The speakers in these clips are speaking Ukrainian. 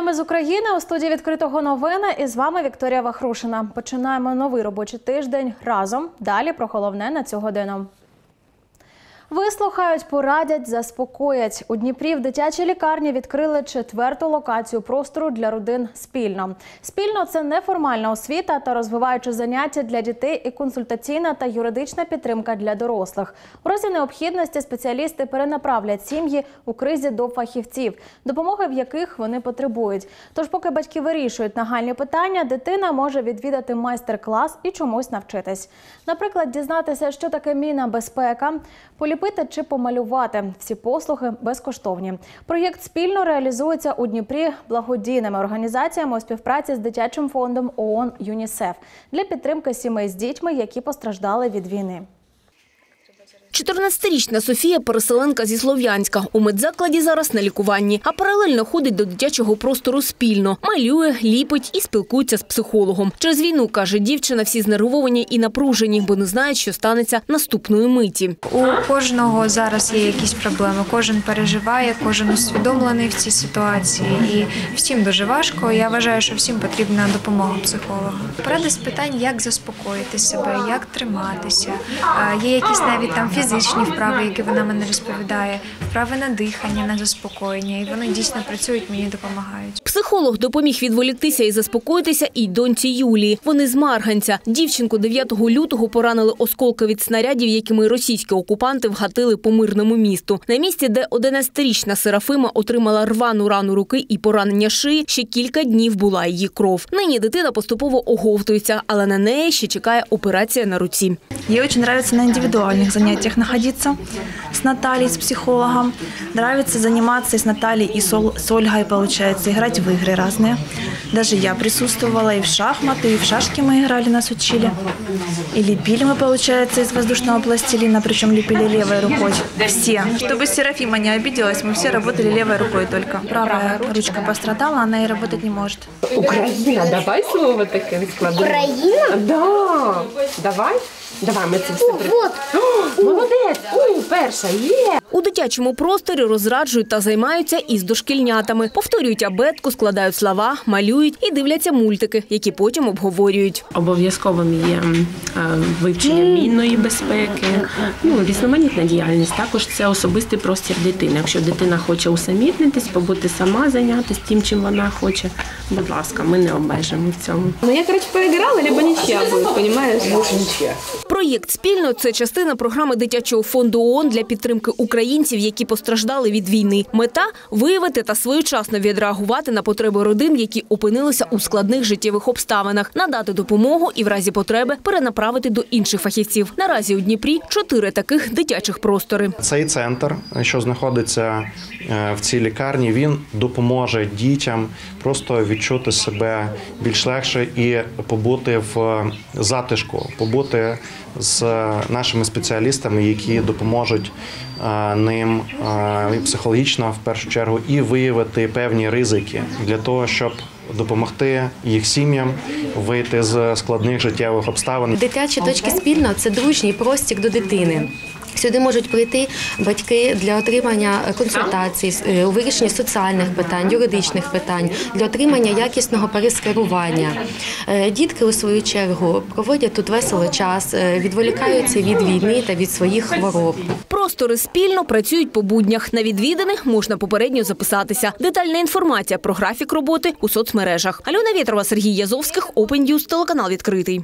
Вітаємо з України. У студії «Відкритого новини» і з вами Вікторія Вахрушина. Починаємо новий робочий тиждень разом. Далі про головне на цю годину. Вислухають, порадять, заспокоять. У Дніпрі в дитячій лікарні відкрили 4-ту локацію простору для родин «Спільно». «Спільно» – це неформальна освіта та розвиваючі заняття для дітей і консультаційна та юридична підтримка для дорослих. У разі необхідності спеціалісти перенаправлять сім'ї у кризі до фахівців, допомоги в яких вони потребують. Тож поки батьки вирішують нагальні питання, дитина може відвідати майстер-клас і чомусь навчитись. Наприклад, дізнатися, що таке мінна безпека, поліпити чи помалювати. Всі послуги безкоштовні. Проєкт «Спільно» реалізується у Дніпрі благодійними організаціями у співпраці з дитячим фондом ООН «ЮНІСЕФ» для підтримки сімей з дітьми, які постраждали від війни. 14-річна Софія – переселенка зі Слов'янська. У медзакладі зараз на лікуванні, а паралельно ходить до дитячого простору «Спільно». Малює, ліпить і спілкується з психологом. Через війну, каже дівчина, всі знервовані і напружені, бо не знають, що станеться наступної миті. У кожного зараз є якісь проблеми, кожен переживає, кожен усвідомлений в цій ситуації. І всім дуже важко. Я вважаю, що всім потрібна допомога психолога. Поради з питань, як заспокоїти себе, як триматися. Є якісь навіть там фізичні вправи, які вона мене розповідає, вправи на дихання, на заспокоєння. І вони дійсно працюють, мені допомагають. Психолог допоміг відволіктися і заспокоїтися і доньці Юлії. Вони з Марганця. Дівчинку 9 лютого поранили осколки від снарядів, якими російські окупанти вгатили по мирному місту. На місці, де 11-річна Серафима отримала рвану рану руки і поранення шиї, ще кілька днів була її кров. Нині дитина поступово оговтується, але на неї ще чекає операція на руці. Ей очень нравится на индивидуальных занятиях находиться с Натальей, с психологом. Нравится заниматься и с Натальей, и с Ольгой, получается, играть в игры разные. Даже я присутствовала и в шахматы, и в шашки мы играли, нас учили. И лепили мы, получается, из воздушного пластилина, причем лепили левой рукой. Все. Чтобы Серафима не обиделась, мы все работали левой рукой только. Правая ручка пострадала, она и работать не может. Україна, давай слово таке складемо. Україна? Да. Давай. Давай, ми це все молодець! Перша, є! У дитячому просторі розраджують та займаються із дошкільнятами. Повторюють абетку, складають слова, малюють і дивляться мультики, які потім обговорюють. Обов'язковим є вивчення мінної безпеки, різноманітна діяльність. Також це особистий простір дитини. Якщо дитина хоче усамітнитись, побути сама, зайнятися тим, чим вона хоче, будь ласка, ми не обмежимо в цьому. Ну, я, короче, поиграла, либо ничья будет, понимаешь? Лучше ничья. Проєкт «Спільно» – це частина програми дитячого фонду ООН для підтримки українців, які постраждали від війни. Мета – виявити та своєчасно відреагувати на потреби родин, які опинилися у складних життєвих обставинах, надати допомогу і в разі потреби перенаправити до інших фахівців. Наразі у Дніпрі 4 таких дитячих простори. Цей центр, що знаходиться в цій лікарні, він допоможе дітям просто відчути себе більш легше і побути в затишку, побути з нашими спеціалістами, які допоможуть ним психологічно, в першу чергу, і виявити певні ризики для того, щоб допомогти їх сім'ям вийти з складних життєвих обставин. Дитячі точки «Спільно» – це дружній простір до дитини. Сюди можуть прийти батьки для отримання консультацій, у вирішенні соціальних питань, юридичних питань, для отримання якісного перескерування. Дітки, у свою чергу, проводять тут весело час, відволікаються від війни та від своїх хвороб. Простори «Спільно» працюють по буднях. На відвіданих можна попередньо записатися. Детальна інформація про графік роботи у соцмережах. Альона Вєтрова, Сергій Язовських, Open News, телеканал «Відкритий».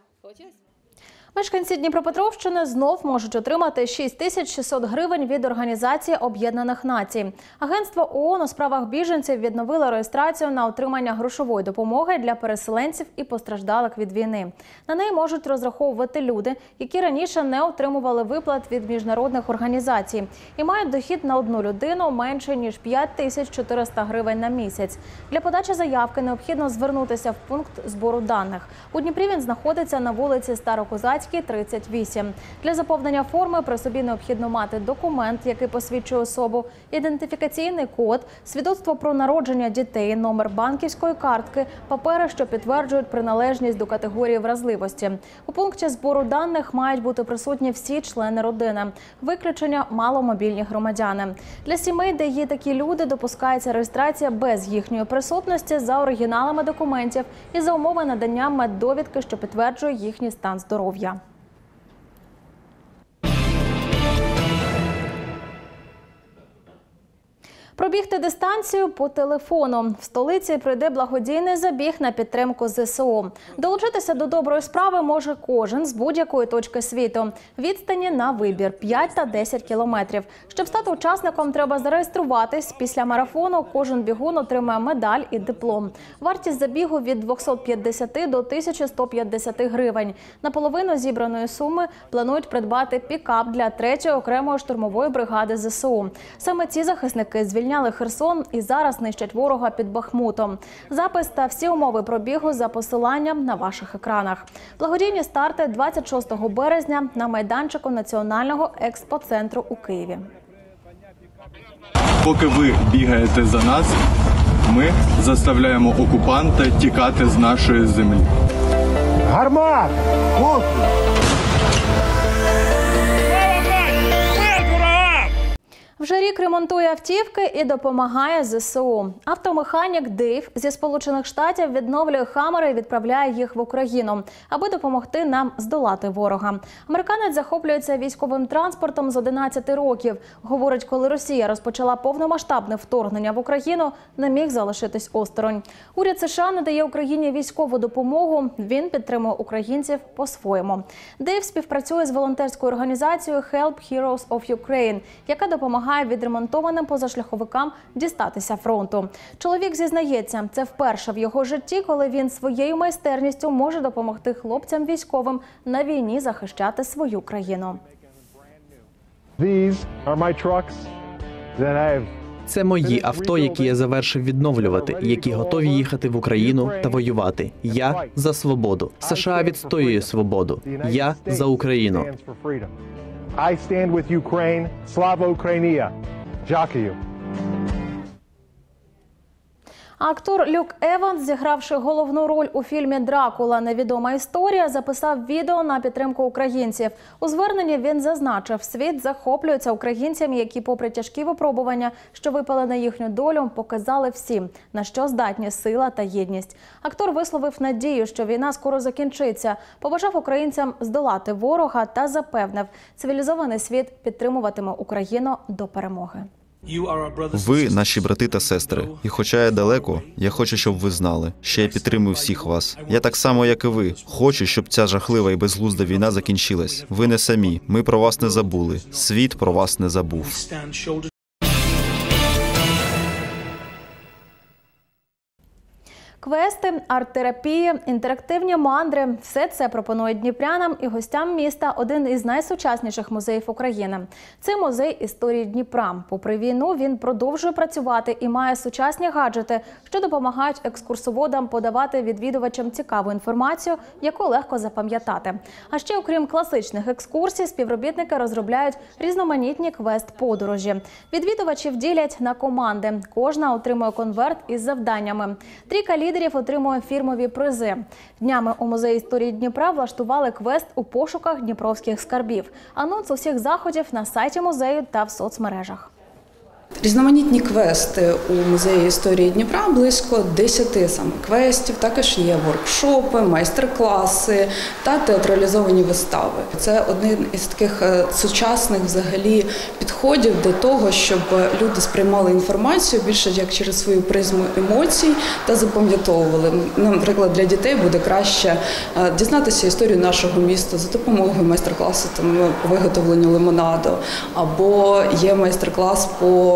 Мешканці Дніпропетровщини знов можуть отримати 6600 гривень від Організації Об'єднаних Націй. Агентство ООН у справах біженців відновило реєстрацію на отримання грошової допомоги для переселенців і постраждалих від війни. На неї можуть розраховувати люди, які раніше не отримували виплат від міжнародних організацій і мають дохід на одну людину менше, ніж 5400 гривень на місяць. Для подачі заявки необхідно звернутися в пункт збору даних. У Дніпрі він знаходиться на вулиці Старокозацькій, Кіровоградській, 38. Для заповнення форми при собі необхідно мати документ, який посвідчує особу, ідентифікаційний код, свідоцтво про народження дітей, номер банківської картки, папери, що підтверджують приналежність до категорії вразливості. У пункті збору даних мають бути присутні всі члени родини. Виключення – маломобільні громадяни. Для сімей, де є такі люди, допускається реєстрація без їхньої присутності за оригіналами документів і за умови надання меддовідки, що підтверджує їхній стан здоров'я. Пробігти дистанцію по телефону. В столиці пройде благодійний забіг на підтримку ЗСУ. Долучитися до доброї справи може кожен з будь-якої точки світу. Відстані на вибір – 5 та 10 кілометрів. Щоб стати учасником, треба зареєструватись. Після марафону кожен бігун отримає медаль і диплом. Вартість забігу – від 250 до 1150 гривень. Наполовину зібраної суми планують придбати пікап для 3-ї окремої штурмової бригади ЗСУ. Саме ці захисники звільняли Херсон і зараз нищать ворога під Бахмутом. Запис та всі умови пробігу за посиланням на ваших екранах. Благодійні старти 26 березня на майданчику Національного експоцентру у Києві. Поки ви бігаєте за нас, ми заставляємо окупанта тікати з нашої землі. Гармат! Вже рік ремонтує автівки і допомагає ЗСУ. Автомеханік Дейв зі Сполучених Штатів відновлює «Хаммери» і відправляє їх в Україну, аби допомогти нам здолати ворога. Американець захоплюється військовим транспортом з 11 років. Говорить, коли Росія розпочала повномасштабне вторгнення в Україну, не міг залишитись осторонь. Уряд США надає Україні військову допомогу, він підтримує українців по-своєму. Дейв співпрацює з волонтерською організацією Help Heroes of Ukraine, яка допомагає відремонтованим позашляховикам дістатися фронту. Чоловік зізнається, це вперше в його житті, коли він своєю майстерністю може допомогти хлопцям військовим на війні захищати свою країну. Це мої авто, які я завершив відновлювати, які готові їхати в Україну та воювати. Я за свободу. США відстоює свободу. Я за Україну. I stand with Ukraine. Slava Ukrainia. Дякую. Актор Люк Еванс, зігравши головну роль у фільмі «Дракула. Невідома історія», записав відео на підтримку українців. У зверненні він зазначив, світ захоплюється українцями, які попри тяжкі випробування, що випали на їхню долю, показали всім, на що здатні сила та єдність. Актор висловив надію, що війна скоро закінчиться, побажав українцям здолати ворога та запевнив, цивілізований світ підтримуватиме Україну до перемоги. Ви наші брати та сестри. І хоча я далеко, я хочу, щоб ви знали, що я підтримую всіх вас. Я так само, як і ви. Хочу, щоб ця жахлива і безглузда війна закінчилась. Ви не самі. Ми про вас не забули. Світ про вас не забув. Квести, арт-терапії, інтерактивні мандри – все це пропонують дніпрянам і гостям міста один із найсучасніших музеїв України. Це музей історії Дніпра. Попри війну, він продовжує працювати і має сучасні гаджети, що допомагають екскурсоводам подавати відвідувачам цікаву інформацію, яку легко запам'ятати. А ще, окрім класичних екскурсій, співробітники розробляють різноманітні квест-подорожі. Відвідувачів ділять на команди. Кожна отримує конверт із завданнями. Трійка лідерів отримує фірмові призи. Днями у Музеї історії Дніпра влаштували квест у пошуках дніпровських скарбів. Анонс усіх заходів на сайті музею та в соцмережах. Різноманітні квести у Музеї історії Дніпра, близько 10 саме квестів. Також є воркшопи, майстер-класи та театралізовані вистави. Це один із таких сучасних взагалі підходів до того, щоб люди сприймали інформацію більше як через свою призму емоцій та запам'ятовували. Наприклад, для дітей буде краще дізнатися історію нашого міста за допомогою майстер-класу по виготовленню лимонаду, або є майстер-клас по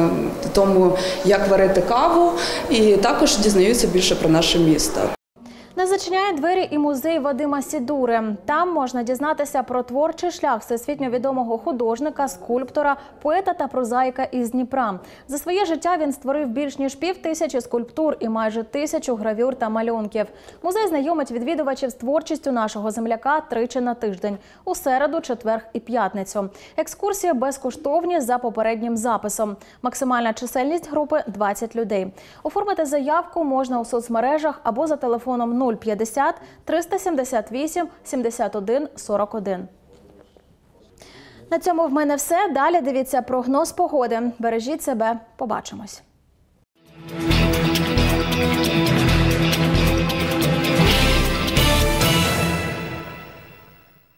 тому, як варити каву, і також дізнаються більше про наше місто. Не зачиняє двері і музей Вадима Сідури. Там можна дізнатися про творчий шлях всесвітньо відомого художника, скульптора, поета та прозаїка із Дніпра. За своє життя він створив більш ніж 5000 скульптур і майже 1000 гравюр та малюнків. Музей знайомить відвідувачів з творчістю нашого земляка тричі на тиждень – у середу, четвер і п'ятницю. Екскурсії безкоштовні за попереднім записом. Максимальна чисельність групи – 20 людей. Оформити заявку можна у соцмережах або за телефоном 050 378 71 41. На цьому в мене все. Далі дивіться прогноз погоди. Бережіть себе. Побачимось.